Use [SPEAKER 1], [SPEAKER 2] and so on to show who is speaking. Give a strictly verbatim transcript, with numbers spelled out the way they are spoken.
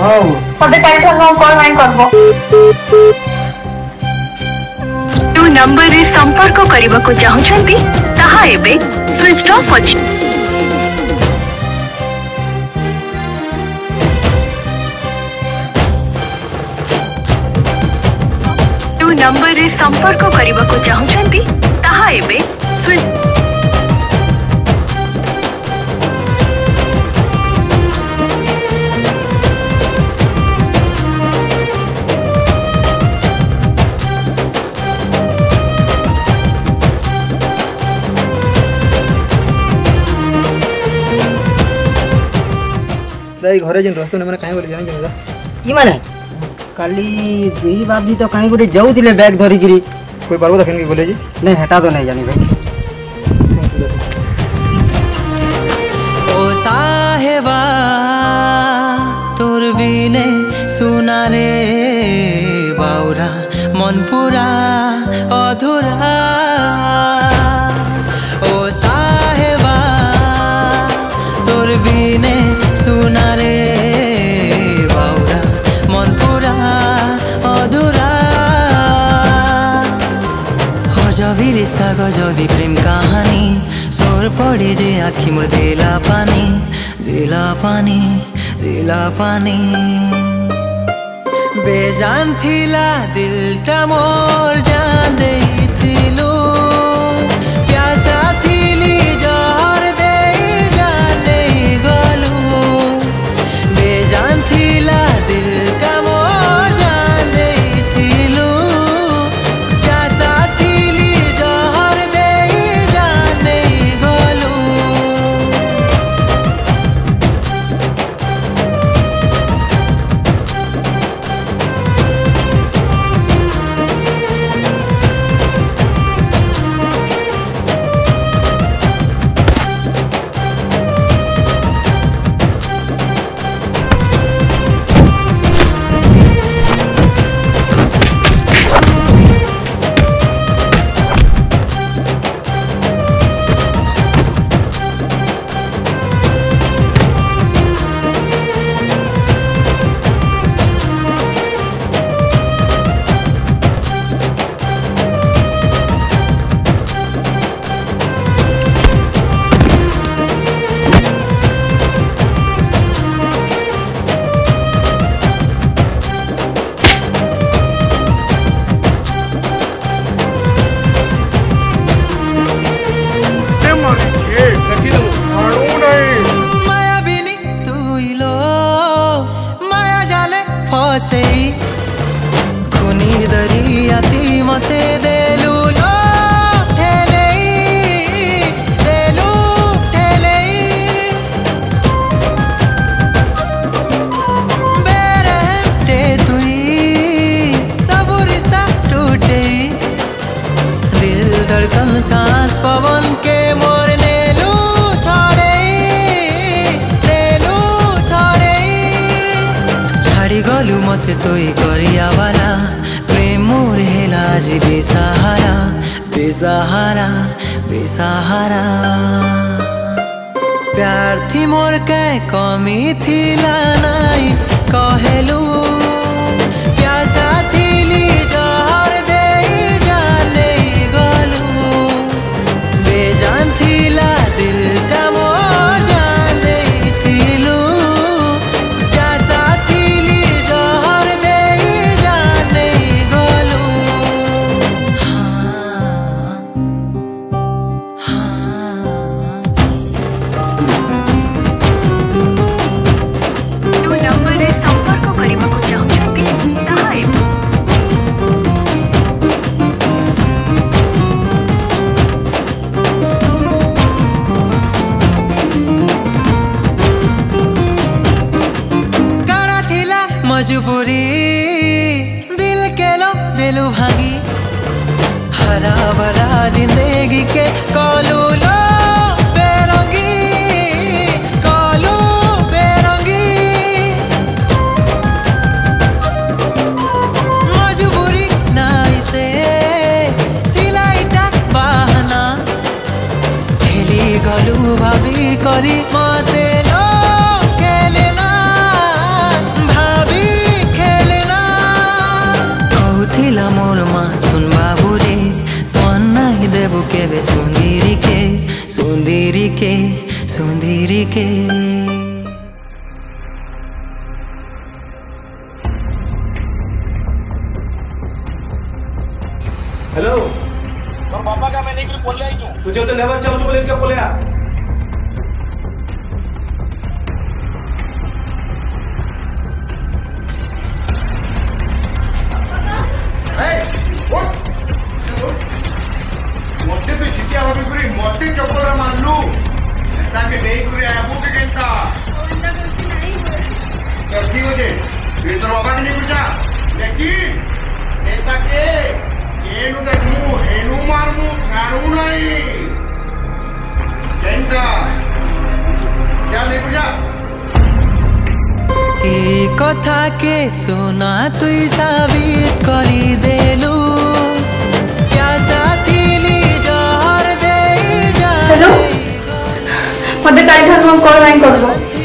[SPEAKER 1] मते काल ठनो कॉल नहीं करबो। जो नंबर रे संपर्क करबा को चाहछंती ताहा एबे स्विच ऑफ अछि। जो नंबर रे संपर्क करबा को चाहछंती ताहा एबे स्विच
[SPEAKER 2] दाई घरे जिन रसन मैंने कहीं बोले जाने जाना
[SPEAKER 3] ई माने काली दुई बाबी तो कहीं गोटे जाउतिले बैग धरि गिरी
[SPEAKER 2] कोई पारबो देखन के बोले जी
[SPEAKER 3] नहीं हटा तो नहीं जानी भाई।
[SPEAKER 4] ओ साहेबा तोर बिने सुना रे बाउरा मन पूरा अधूरा। ओ साहेबा तोर बिने सुना रे बाउरा मन पूरा अधूरा। गजबी रिश्ता गजबी प्रेम कहानी सोर पड़ी जे आखि मोर दिला पानी दिला पानी दिला पानी। बेजान थिला दिलटा मोर जान देइथिलु प्यासा थिली जहर देई जाने गलु। बेजान थिला दिलटा मोर जान देइथिलु प्यासा थिली जहर देई जाने गलु। खुनी दरियाती मते देलु लो ठेलेई देलु ठेलेई। बेरहटे तुई सब रिश्ता टूटे दिल धड़कन सांस पवन के मोर नेलु छोड़ेई नेलु छोड़ेई। छाड़ी गलु मते तोई करिया वाला प्रेम मोर हेला जी बेसहारा बेसहारा बेसहारा। प्यार थी मोर के कमी थिला नाई कहेलु प्यासा थिली जहर देई जाने गलु। बेजान थिला दिलटा मोर जान देइथिलु प्यासा थिली जहर देई जाने गलु।
[SPEAKER 1] जो नंबर रे संपर्क करबा को चाहछंती ताहा एबे
[SPEAKER 4] काड़ा थिला मजबूरी दिल के लो दिलु भागी हरा भरा जिंदगी के कलू लो बेरंगी कलू बेरंगी। मजबूरी नाई से थिला इटा बहाना खेली गलु भाभी करी मते लो केले ना भाभी केबे सुंदरी के सुंदरी के सुंदरी के।
[SPEAKER 5] हेलो
[SPEAKER 6] तोर बाबा का मैं नहीं कर बोल रही हूं
[SPEAKER 5] तुझे तो लेबर चाहूँ बोले क्या बोले आ
[SPEAKER 6] मते तो चिटिया भाभी करी मते चक्कर मारलू ताके नहीं करे आबू के केनता ओंदा करती नहीं होए क्या ठीक हो जे ये तो बाबा के नहीं पूछा लेकिन एता के केनु देखमु हेनु मारमु छाड़ू नहीं केनता क्या नहीं पूछा
[SPEAKER 4] ए कथा के सुना तुई साबित करी देलू क्या साथी ली जहर दे जा।
[SPEAKER 7] हेलो मते काई ठानु कॉल नहीं करबो